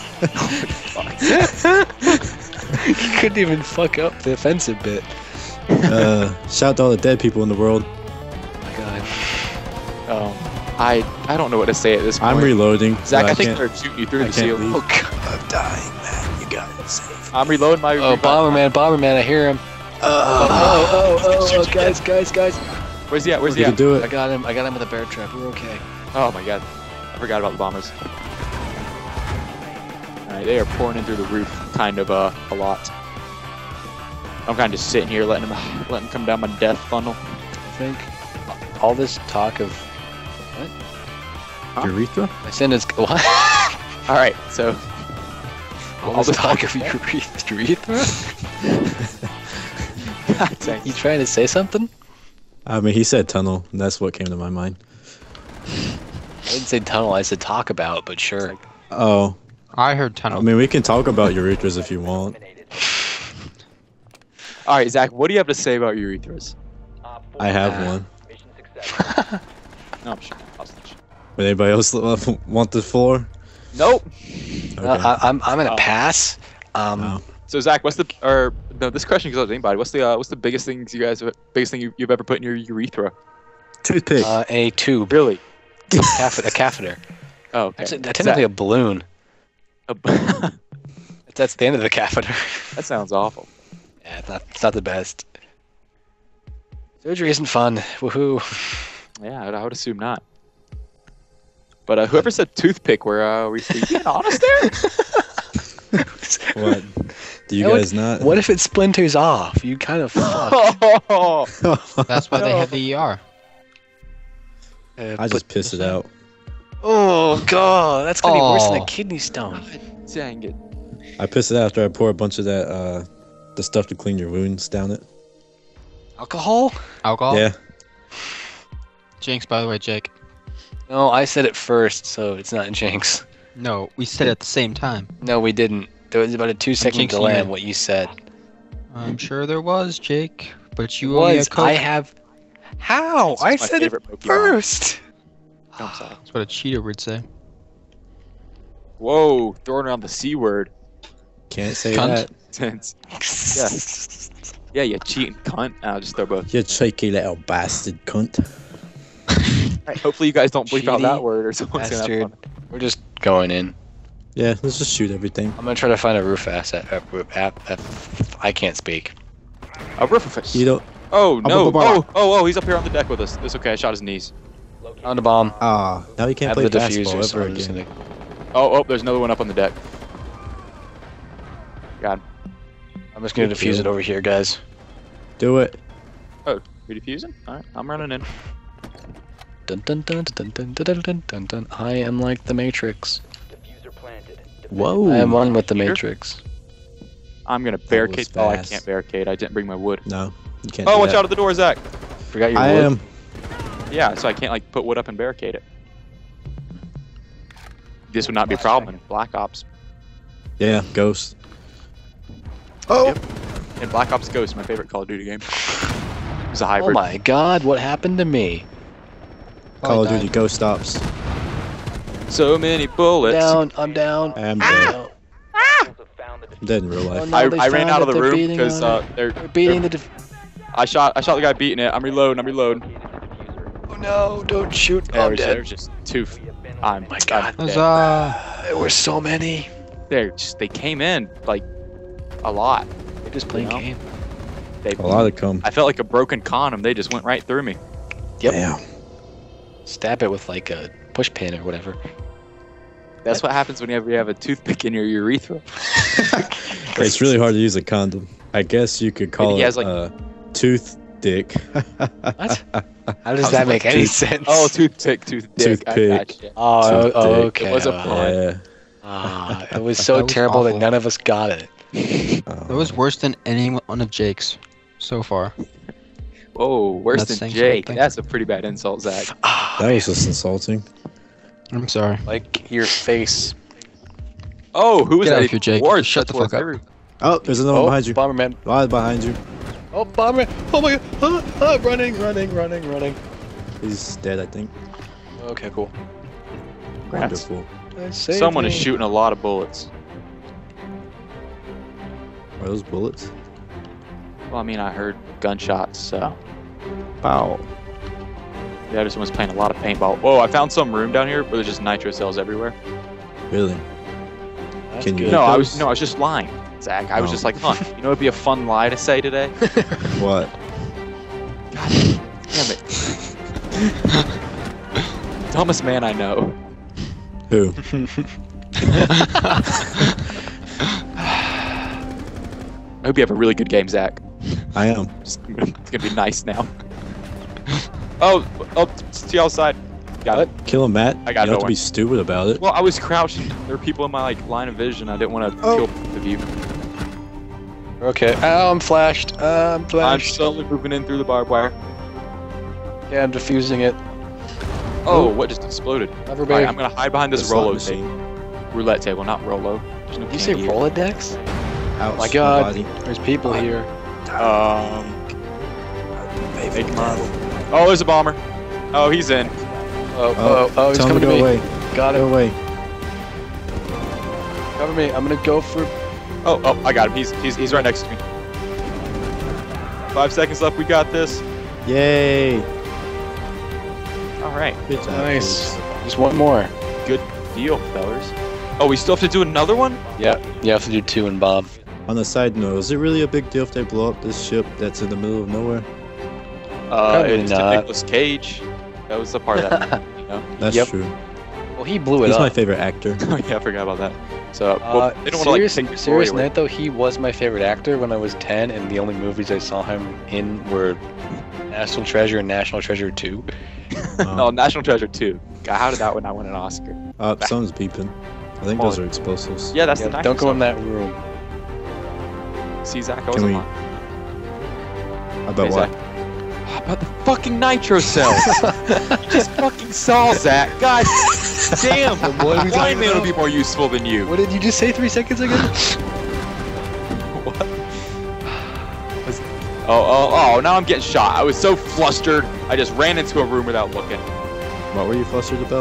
You couldn't even fuck up the offensive bit. uh, shout out to all the dead people in the world. Oh my God. Um, I I don't know what to say at this point. I'm reloading. Zach, but I think can't- they're shooting you through I the can't ceiling. leave. Oh God. I'm dying, man. You got it safe. I'm reloading my. Oh, Bomberman, Bomberman, I hear him. Oh, oh, oh, oh, oh, guys, guys, guys. Where's he at? Where's You he can at? do I it. got him. I got him with a bear trap. We're okay. Oh my God, I forgot about the bombers. Alright, they are pouring in through the roof, kind of uh, a lot. I'm kind of just sitting here letting them, letting them come down my death funnel. I think all this talk of Urethra? my sentence. What? Alright, so All, All this this talk talk of urethra? God dang. You trying to say something? I mean, he said tunnel, and that's what came to my mind. I didn't say tunnel. I said talk about, but sure. Oh, I heard I tunnel. mean, we can talk about urethras if you want. Alright, Zach, what do you have to say about urethras? I have Uh, one. No, I'm sure. Hostage. Would anybody else want the floor? Nope. Okay. Uh, I, I'm I'm gonna Oh. pass. Um, Wow. So Zach, what's the or no? This question goes out to anybody. What's the uh, what's the biggest things you guys biggest thing you, you've ever put in your urethra? Toothpick. uh, a tube, Really? Cath- a catheter. Oh, okay. That's, a, that's technically a balloon. Zach- That's the end of the catheter. that sounds awful. Yeah, it's not, it's not the best. Surgery isn't fun. Woohoo. Yeah, I would assume not. But uh, whoever said toothpick, were uh, we we being honest there? What? Do you What- guys not? What if it splinters off? You kind of fuck. Oh, That's why they have the E R. Uh, I just pissed it out. Oh god, that's gonna be worse than Oh. a kidney stone. dang it! I pissed it out after I poured a bunch of that, uh, the stuff to clean your wounds down it. Alcohol? Alcohol? Yeah. Jinx, by the way, Jake. No, I said it first, so it's not Jinx. No, we said it at the same time. No, we didn't. There was about a two second jinxing delay you. on what you said. I'm sure there was, Jake. But you It only was. had Coke. I have. How? This is I my said it favorite Pokemon. first. I'm sorry. That's what a cheater would say. Whoa, throwing around the c word. Can't say Cunt. that. Since yeah, you cheating cunt. I'll just throw both. You cheeky little bastard cunt. Right, hopefully you guys don't bleep out Cheaty that word or someone's gonna have Bastard. fun. We're just going in. Yeah, let's just shoot everything. I'm gonna try to find a roof asset. Uh, roof app. Uh, I can't speak. A roof You don't. Oh no! bu- bu- bu- Oh oh oh! He's up here on the deck with us. It's okay. I shot his knees. On the bomb. Ah, now you can't Have play the basketball diffuser. So ever I'm just again. gonna. Oh oh! There's another one up on the deck. got him. I'm just gonna Good defuse kill. it over here, guys. Do it. Oh, we defusing? Alright, I'm running in. Dun dun dun dun dun dun dun dun dun dun. I am like the Matrix. Whoa. I am one with the Peter? Matrix. I'm gonna was barricade. Oh, I fast. can't barricate. I didn't bring my wood. No, you can't. Oh, do watch that. out of the door, Zach. Forgot your I wood. am. Yeah, so I can't like put wood up and barricade it. This would not be a problem in Black Ops. Yeah, ghost. Oh. Yep. And Black Ops Ghost, my favorite Call of Duty game. It's a Oh hybrid. my god, what happened to me? Call of died. Duty Ghost Ops. So many bullets. Down, I'm down. I'm I'm dead. down. I'm dead in real Oh, life. no, I, they I ran found out of it, the they're room beating because on uh, it. they're, They're beating they're- the. Def I shot I shot the guy beating it. I'm reloading. I'm reloading. oh no! Don't shoot! Yeah, I'm there's, dead. there's just two. f- I'm my I'm God. dead. Huzzah! There were so many. They're just they came in like a lot. They're just playing You know? game. They A lot of come. I felt like a broken condom. They just went right through me. Yep. Damn. Stab it with like a push pin or whatever. That's what happens whenever you have a toothpick in your urethra. It's really hard to use a condom. I guess you could call he it has, like- uh, tooth dick. What? How does How's that it make like any tooth- sense? Oh, toothpick, toothpick. I Toothpick. gotcha. Oh, toothpick. oh, okay. It was a uh, pun. Yeah. ah, it was so That was terrible that awful. none of us got it. That was worse than any one of Jake's so far. Oh, worse That's than saying Jake. something. That's a pretty bad insult, Zach. Ah, That was just insulting. I'm sorry. like your face. Oh, who was Get out that? of here, Jake. War, Shut the that's fuck up. every- Oh, there's another Oh, one behind you. Bomberman. Right behind you. Oh, Bomberman. Oh my god. Ah, ah, running, running, running, running. He's dead, I think. Okay, cool. Congrats. Wonderful. Uh, save Someone me. is shooting a lot of bullets. Are those bullets? Well, I mean, I heard gunshots, so. Pow. Yeah, there's someone's playing a lot of paintball. Whoa, I found some room down here where there's just nitro cells everywhere. Really? That's Can you- good. No, I was those? no, I was just lying, Zach. I was Oh. just like, fun. You know, it'd be a fun lie to say today. What? God damn it. Dumbest man I know. Who? I hope you have a really good game, Zach. I am. Just- It's gonna be nice now. Oh, oh, see outside. Got it. Kill him, Matt. I got you no have to one. be stupid about it. Well, I was crouching. There were people in my like line of vision. I didn't want to Oh. kill both of you. Okay. Oh, I'm flashed. Uh, I'm I'm flashed. slowly moving in through the barbed wire. Yeah, I'm defusing it. Oh, what just exploded? Cover All right, me. I'm gonna hide behind this The slot Rolo machine. table. Roulette table, not Rolo. There's no Did you say candy here. Rolodex? Ouch, my God. body. There's people here. Um, make him run. Oh, there's a bomber. Oh, he's in. Oh, oh, oh, he's Tell him coming to to go me. away. Got Go him. away. Cover me. I'm gonna go for. Oh, oh, I got him. He's he's he's right next to me. Five seconds left. We got this. Yay. All right, Good job. Nice. Just one more. good deal, fellers. Oh, we still have to do another one? Yeah, you have to do two and Bob. On a side note, is it really a big deal if they blow up this ship that's in the middle of nowhere? Uh, Probably it's to not. Nicolas Cage. That was the part of that. You know? That's Yep. true. Well, he blew it He's my up. favorite actor. Oh yeah, I forgot about that. So, well, Uh, they don't want to like serious, take the serious glory away. note though, he was my favorite actor when I was ten, and the only movies I saw him in were National Treasure and National Treasure two. No, National Treasure two. God, how did that one not win an Oscar? Uh, someone's beeping. I think those are explosives. Yeah, that's Yeah, the don't go in nitro that room. cell. See, Zach, I Can was we- lying. About Hey, what? Zach. About the fucking nitro cells. Just fucking saw Zach. God damn. What are we Blind talking man would about? be more useful than you. What did you just say three seconds ago? What? Oh, oh, oh, now I'm getting shot. I was so flustered. I just ran into a room without looking. What were you flustered about?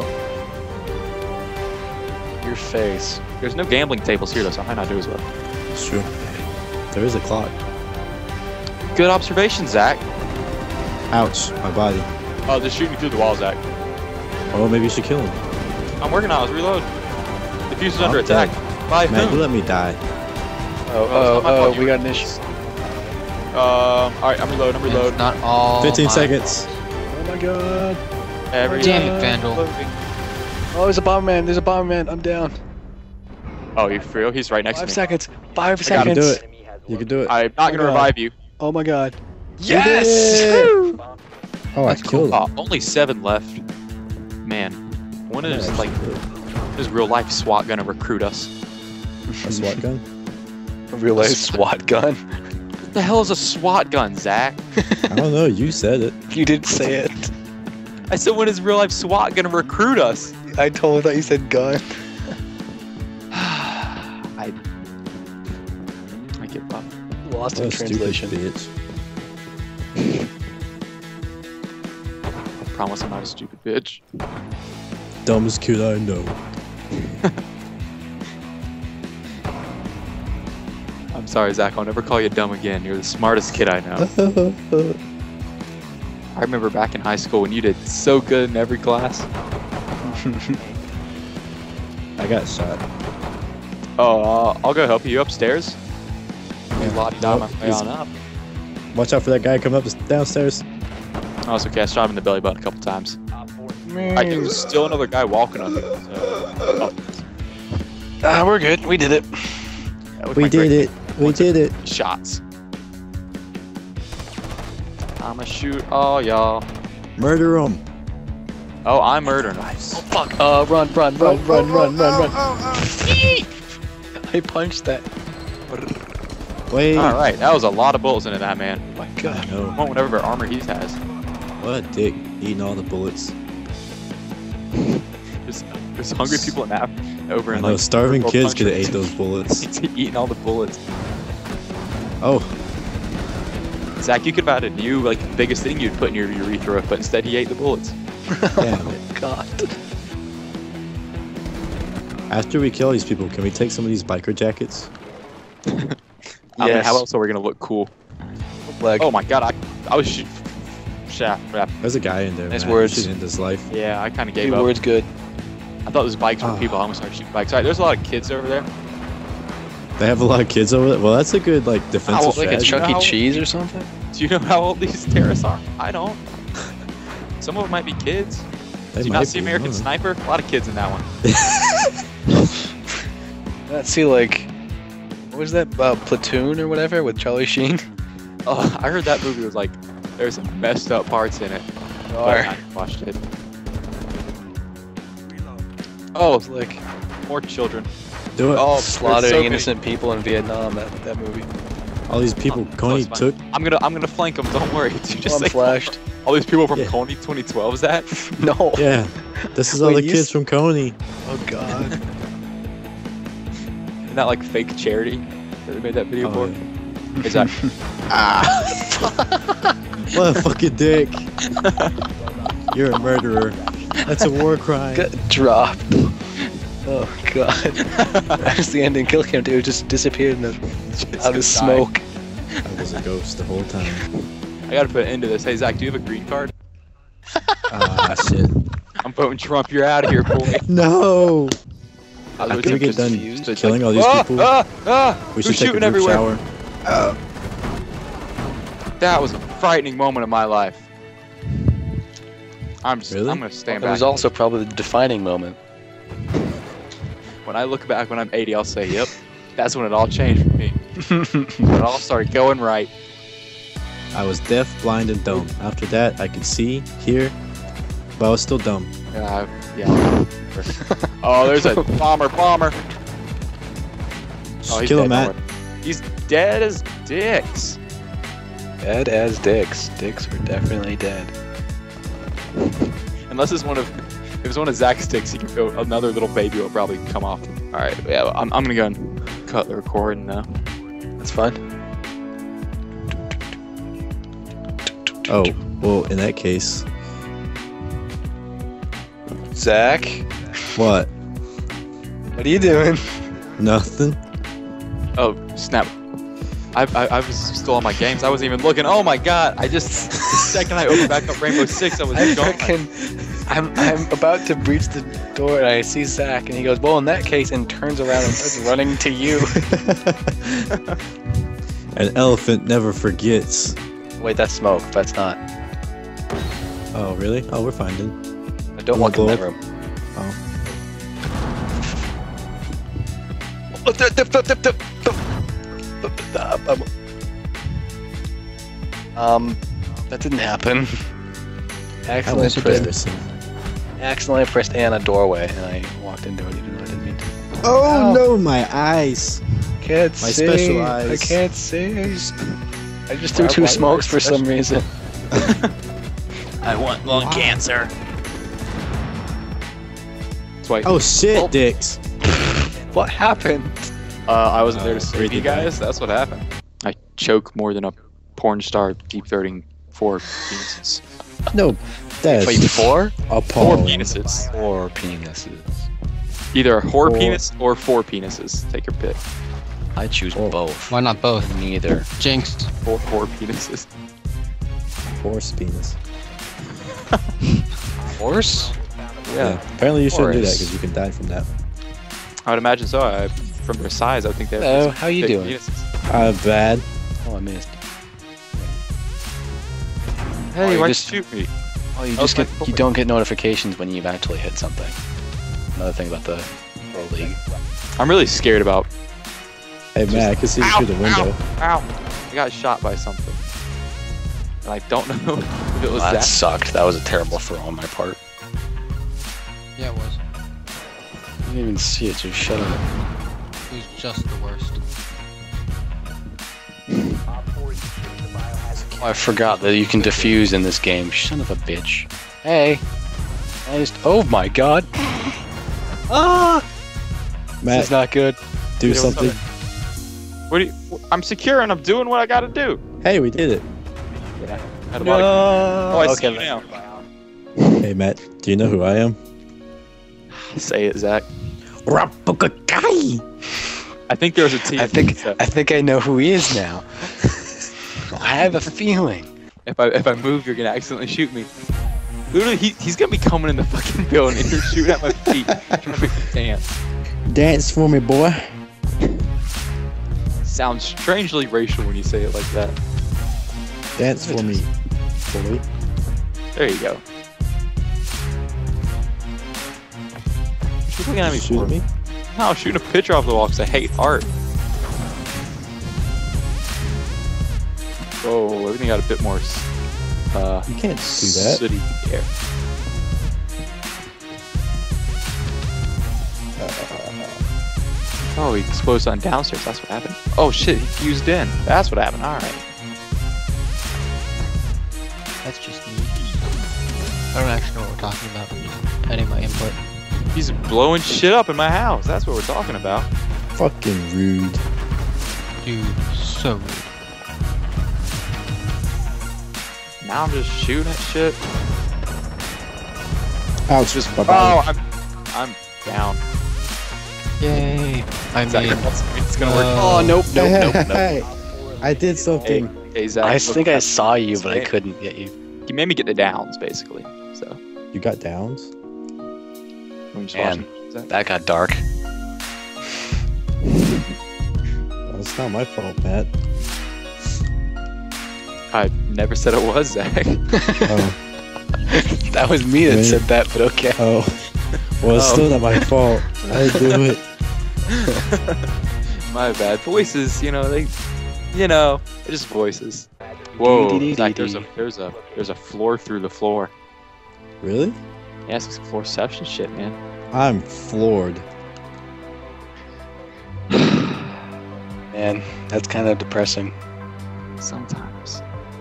Your face. There's no gambling tables here, though, so I might not do as well. It's true. There is a clock. Good observation, Zach. Ouch, my body. Oh, just shooting through the wall, Zach. Oh, maybe you should kill him. I'm working on it. I was reload. The fuse is I'm under dead. attack. By Man, you whom? let me die. Oh, it's oh, not my oh, fault, we you got were- an issue. Um, alright, I'm reloading, I'm It's reloading. not all. fifteen mine. seconds. Oh my god. Every Damn it, Vandal. Loading. Oh, there's a bomb man. There's a bomb man. I'm down. Oh, you for real? He's right next Five to me. seconds. Five I gotta seconds. do it. You can do it. I'm not Oh gonna God. revive you. Oh my god. You Yes! did it! Woo! Oh, I That's cool. killed him. Oh, only seven left. Man, when Yeah, is that's like good. is real life SWAT gonna recruit us? A SWAT gun? A real life SWAT gun. What the hell is a SWAT gun, Zach? I don't know. You said it. You did say it. I said, when is real life SWAT gonna recruit us? I told that you said gun. I I give up. Lost What in a stupid translation. bitch. I promise I'm not a stupid bitch. Dumbest kid I know. I'm sorry, Zach. I'll never call you dumb again. You're the smartest kid I know. I remember back in high school when you did so good in every class. I got shot. Oh, uh, I'll go help you upstairs. You lottie die my Nope, way he's- on up. Watch out for that guy coming up the- downstairs. Oh, it's okay. I shot him in the belly button a couple times. I think there's still another guy walking on me. So, oh, Ah, we're good. We did it. that was We my did great it. We did it. Shots. I'ma shoot all y'all. Murder him. Oh, I'm murdering him. Oh fuck. Uh, run, run, run, run, run, run, run. I punched that. Wait. All right, that was a lot of bullets into that man. Oh my I god. know. I want whatever armor he has. What a dick. Eating all the bullets. There's, there's hungry people in that over I in know. like Starving third world kids could have countries. ate those bullets. He's eating all the bullets. Oh. Zach, you could have had a new like biggest thing you'd put in your urethra, but instead he ate the bullets. Damn it. God. After we kill these people, can we take some of these biker jackets? I mean, Yes. how else are we gonna look cool? Leg. Oh my god, I I was shoot. Shaft. Crap. There's a guy in there. Nice man. words. He should end his life. Yeah, I kind of gave Two up. words good. I thought those bikes were Ah. people. I almost started shooting bikes. All right, there's a lot of kids over there. They have a lot of kids over there. Well, that's a good like defensive Like a strategy. Chuck E. How- Cheese or something? Do you know how old these terrorists are? I don't. Some of them might be kids. They Did you might not see be, American huh? Sniper? A lot of kids in that one. Let's see, like, what was that? Uh, Platoon or whatever with Charlie Sheen? Oh, I heard that movie was like, there's some messed up parts in it. But Or I watched it. Oh, was like more children. Do it. Oh, slaughtering there's so many- innocent people in Vietnam. That that movie. All these people Oh, Coney it's fine. took. I'm gonna I'm gonna flank them. Don't worry. Did you just Oh, I'm say flashed. all these people from Yeah. Coney twenty twelve? Is that? No. Yeah. This is all Wait, the you kids s- from Coney. Oh god. Isn't that like fake charity that they made that video Oh, for? yeah. Is that? What a fucking dick. You're a murderer. That's a war crime. Got dropped. Oh god. That's the ending. Kill cam dude just disappeared in the, out of died. smoke. I was a ghost the whole time. I gotta put an end to this. Hey Zach, do you have a green card? Ah, shit. I'm voting Trump. You're out of here, boy. No. I was After we get just done confused. It's killing like, all these ah, people, ah, ah, we who's should take a shooting group everywhere? shower. That was a frightening moment of my life. I'm just, Really? I'm gonna stand It back. was also probably the defining moment. When I look back when I'm eighty, I'll say, yep, that's when it all changed for me. When it all started going right. I was deaf, blind, and dumb. After that, I could see, hear, but I was still dumb. Yeah, yeah. Oh, there's a bomber, bomber. Just Oh, he's kill dead, him, Matt. don't worry. He's dead as dicks. Dead as dicks. Dicks were definitely dead. Unless it's one of, if it's one of Zach's sticks, he can go. Another little baby will probably come off. All right, yeah, I'm, I'm gonna go and cut the recording now. That's fine. Oh, well, in that case, Zach, what? what are you doing? Nothing. Oh snap! I, I I was still on my games. I wasn't even looking. Oh my god! I just the second I opened back up Rainbow Six, I was I gone. fucking, I'm I'm about to breach the door and I see Zach and he goes, well, in that case, and turns around and starts running to you. An elephant never forgets. Wait, that's smoke. That's not. Oh, really? Oh, we're fine then. I don't You walk in wanna that blow room. Oh. Um, that didn't happen. How Accidentally was pressed, embarrassing. accidentally pressed A on a doorway, and I walked into it even though I didn't mean to. Oh Ow. no, my eyes. Can't My see. special I eyes. can't see. I just threw Why- two why- smokes for special- some reason. I want lung cancer. That's why. Oh shit, Oh. dicks. What happened? Uh, I wasn't there Uh, to save breathe you it back. guys. That's what happened. I choke more than a porn star deep throating four penises. No, that's Wait, four? Four appalling. penises. Four penises. Either a whore Four. penis or four penises. Take your pick. I choose Four. both. Why not both? Neither. Jinxed. Four whore penises. Horse penis. Horse? Yeah. Apparently you shouldn't do that Horse. because you can die from that. I would imagine so. I, from their size, I would think they have Hello, some how you big doing? penises. Uh, bad. Oh, I missed. Hey, you why'd just- you shoot me? Oh, you Oh, just my get boy. you don't get notifications when you've actually hit something. Another thing about the Pro League. I'm really scared about. Hey man, I can see you Ow, through the window. Ow! I got shot by something. And I don't know if it was That that. sucked. That was a terrible throw on my part. Yeah, it was. I didn't even see it. Just shut up. It was just the worst. Oh, I forgot that you can defuse in this game. Son of a bitch. Hey. I just. Oh my god. Ah! This Matt, is not good. do Yeah, what's something. up? What do you? I'm secure and I'm doing what I gotta do. Hey, we did it. Had a lot of- Oh, I see Okay, you now. Hey Matt, do you know who I am? Say it, Zach. Rapukakai. I think there's a team. I think that I think I know who he is now. I have a feeling. if I if I move, you're gonna accidentally shoot me. Literally, he, he's gonna be coming in the fucking building and you're shooting at my feet, trying to make me dance. Dance for me, boy. Sounds strangely racial when you say it like that. Dance for me, boy. There you go. What you looking at me Shoot for? me? No, I'm shooting a picture off the wall because I hate art. Oh, everything got a bit more uh, You can't do that. sooty air. Oh, he exploded on downstairs. That's what happened. Oh shit, he fused in. That's what happened. All right. That's just me. I don't actually know what we're talking about. I'm just adding my input. He's blowing shit up in my house. That's what we're talking about. Fucking rude. Dude, so rude. Now I'm just shooting at shit. Ouch. Just Bye oh, bye. I'm I'm down. Yay! I Zach, mean, it's gonna work. uh, Oh nope, nope, Hey, nope, nope. hey, I did Hey, something. hey Zach. I look, think I that- saw you, but I Hey. couldn't get you. He made me get the downs, basically. So You got downs? I'm just Man. watching. Zach. That got dark. That's not my fault, Matt. I never said it was Zach. Oh, That was me that Wait. said that, but okay. oh. Well, it's Oh. still not my fault. I didn't do it. My bad. Voices, you know, they, you know, they're just voices. Whoa, Zach, there's a there's a there's a floor through the floor. Really? Yeah, it's some floorception shit, man. I'm floored. Man, that's kind of depressing. Sometimes.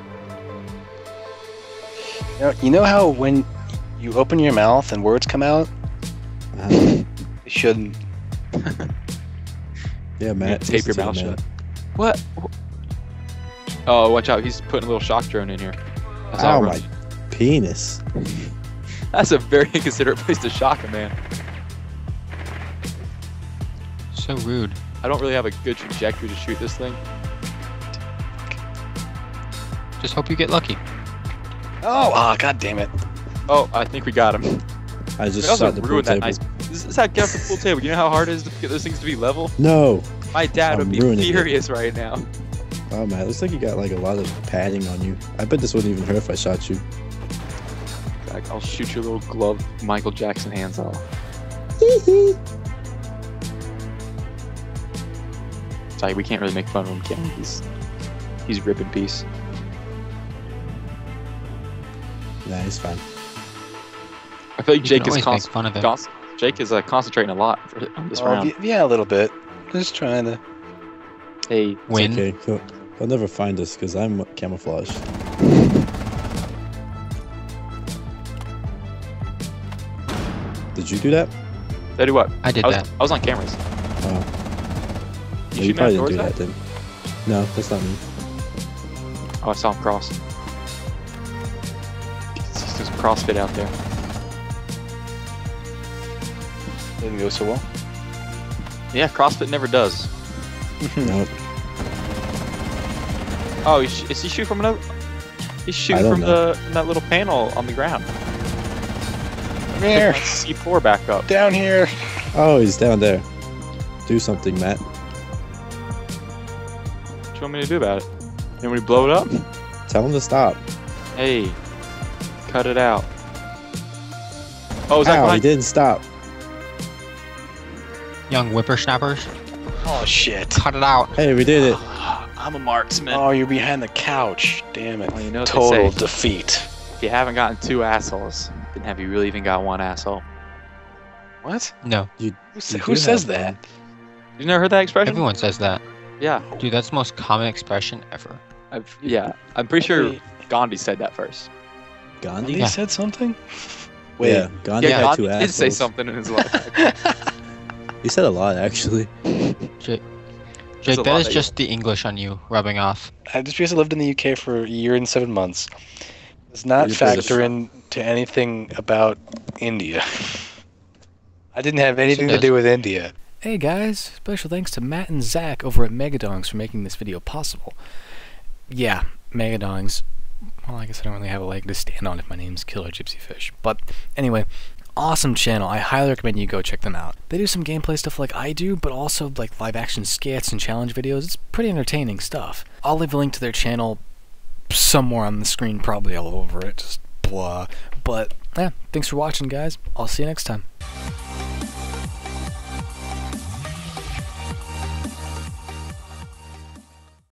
You know, you know how when you open your mouth and words come out, Uh, they shouldn't. yeah, Matt. tape your listen to mouth me, shut. What? Oh, watch out! He's putting a little shock drone in here. That's Ow, all my right. penis. That's a very inconsiderate place to shock a man. so rude. I don't really have a good trajectory to shoot this thing. Just hope you get lucky. Oh, ah, god damn it. Oh, I think we got him. I just We also shot the pool ruined that table. nice. This is how get off the pool table. You know how hard it is to get those things to be level? No. My dad would I'm be ruining it. furious right now. Oh, man. Looks like you got like a lot of padding on you. I bet this wouldn't even hurt if I shot you. Like, I'll shoot your little glove Michael Jackson hands off. Sorry, we can't really make fun of him, can we? He's he's rip in peace. Nah, he's fine. I feel like You Jake can is always make const- fun of him. const- Jake is uh, concentrating a lot for, on this Oh, round. y- yeah, a little bit. Just trying to. Hey, Win. It's okay. He'll, he'll never find us because I'm camouflaged. Did you do that? did I do what? I did I was, that. I was on cameras. Oh. You No, you shoot probably me didn't do towards that, then. No, that's not me. Oh, I saw him cross. There's some CrossFit out there. Didn't go so well. Yeah, CrossFit never does. Nope. Oh, he sh- is he shooting from another? He's shooting don't from know. the from that little panel on the ground. Come here. C four back up. Down here. Oh, he's down there. Do something, Matt. What do you want me to do about it? Then we blow it up? Tell him to stop. Hey, cut it out. Oh, is that Ow, he behind? didn't stop. Young whippersnappers. Oh shit. Cut it out. Hey, we did it. I'm a marksman. Oh, you're behind the couch. Damn it. Well, you know what they Total say. defeat. If you haven't gotten two assholes, then have you really even got one asshole? What? No, Who, sa- You who do says have that? one. You never heard that expression? everyone says that. Yeah, Dude, that's the most common expression ever. I've, yeah. I'm pretty sure Wait. Gandhi said that first. Gandhi? He Yeah. said something? Yeah, Gandhi yeah, had Gandhi two did say assholes. something in his life. He said a lot, actually. Jake, There's Jake a that lot is that you- just the English on you rubbing off. I just because I lived in the U K for a year and seven months does not You're factor British. in to anything about India. I didn't have anything to does. do with India. Hey guys, special thanks to Matt and Zach over at MegaDongs for making this video possible. Yeah, MegaDongs. Well, I guess I don't really have a leg to stand on if my name's Killer Gypsy Fish. But anyway, awesome channel. I highly recommend you go check them out. They do some gameplay stuff like I do, but also like live action skits and challenge videos. It's pretty entertaining stuff. I'll leave a link to their channel somewhere on the screen, probably all over it. Just blah. But yeah, thanks for watching, guys. I'll see you next time.